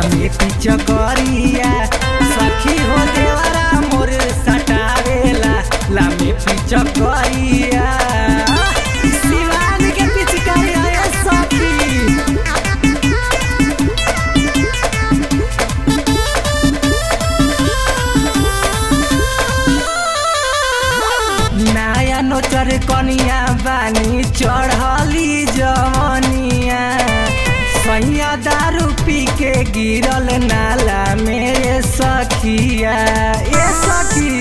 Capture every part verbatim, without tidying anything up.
लामे पिचकरिया सखी हो देवरा मोर सटावेला लामे पिचकरिया शिवान के पिचकरिया ए सखी नया नोचर कनिया बानी चढ़ली जवनिया सैया दारू पी के गिरल नाला मेरे सखिया ए सखी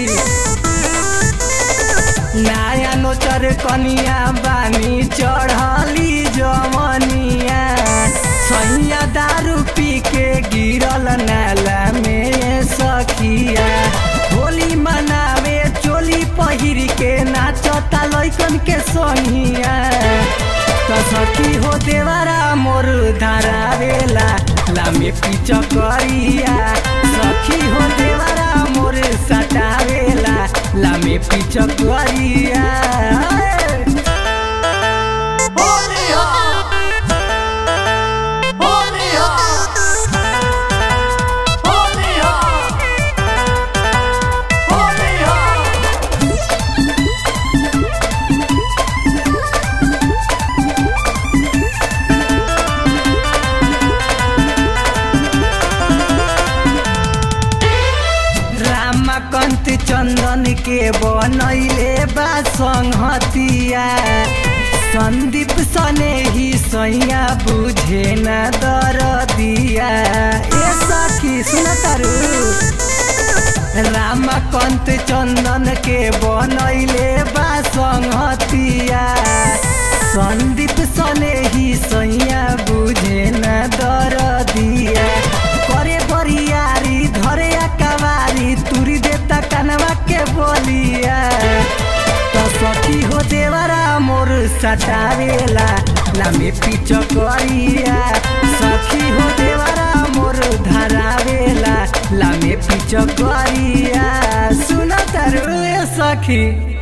नया नोचर कनिया बानी चढ़ली जवनिया सैया दारू पी के गिरल नाला मेरे सखिया होली मनावे चोली पहिर के नाचता लइकन के सोनिया तो सखी हो देवरा मोर धरावेला लामे पिचकरिया सखी हो देवरा मोर सटावेला लामे पिचकरिया कंत चंदन के बनैले बा संहतिया संदीप सने ही सैया बुझे न दरदिया ए सखी सुन तारू रामकांत चंदन के बनैले बा संहतिया संदीप सने ही सैया बुझे न दरदिया करे बरियारी धरे कवारी तुरी देता कनवा के बोलिया तो सखी हो देवरा मोर सटावेला लामे पिचकरिया सखी हो देवरा मोर धरावेला लामे पिचकरिया सुन तारू ए सखी।